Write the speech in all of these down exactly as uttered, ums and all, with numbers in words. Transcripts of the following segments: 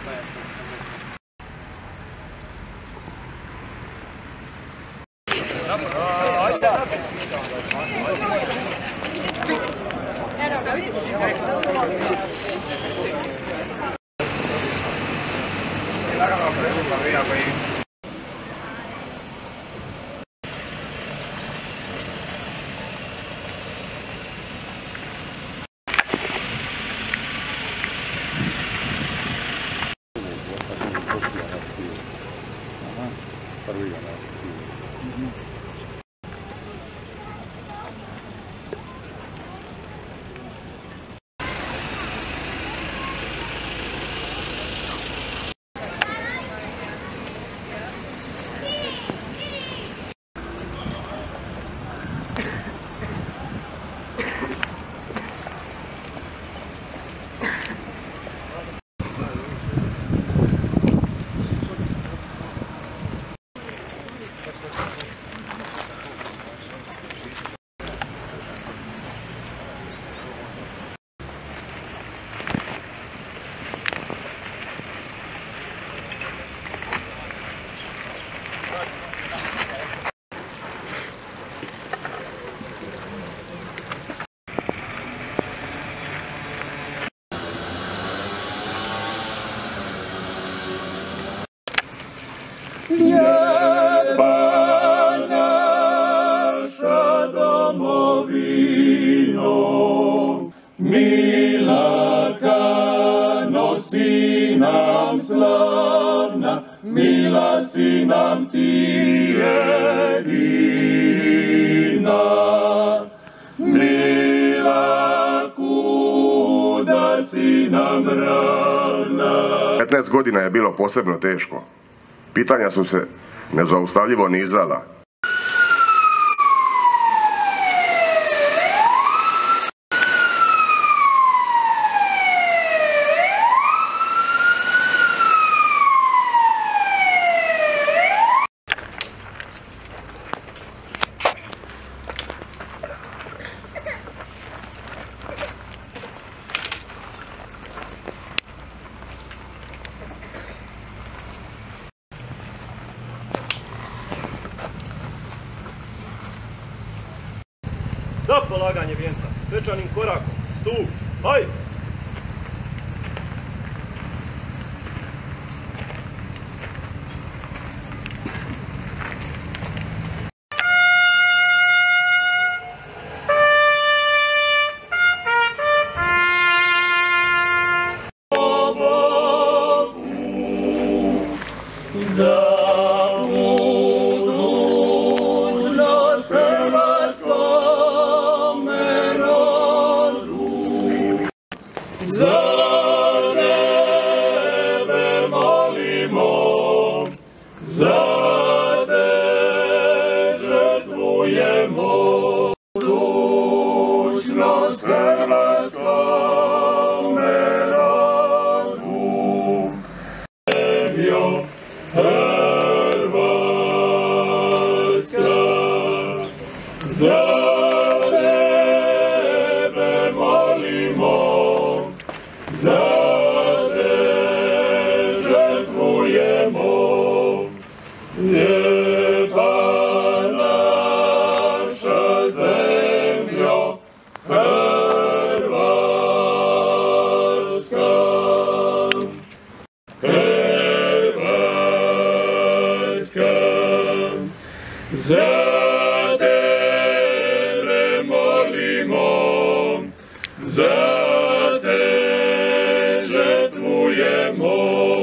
Prvi ga naši. Lijepa naša domovino, milaka nosi nam slavna, mila si nam ti jedina. Mila kuda si nam ravna. petnaest godina je bilo posebno teško. Pitanja su se nezaustavljivo nizala. Za polaganje vijenca, svečanim korakom, stup, hajde! Za budućnost hrvatskome rodu, za tebe molimo, za te žrtvujemo. Budućnost hrvatskome rodu, zemljo Hrvatska, za tebe molimo, za te žrtvujemo. Lijepa naša zemljo Hrvatska. Za tebe molimo, za te žrtvujemo.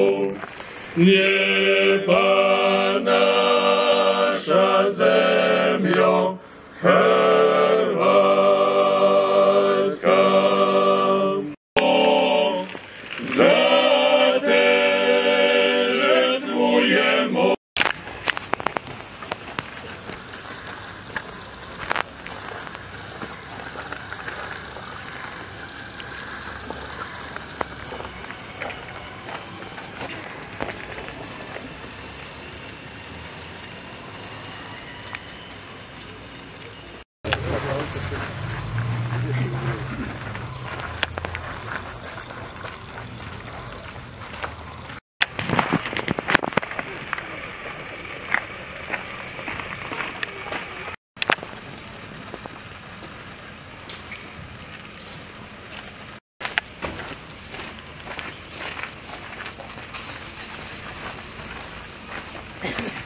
Lijepa naša zemljo Hrvatska. Za te žrtvujemo. Hvala.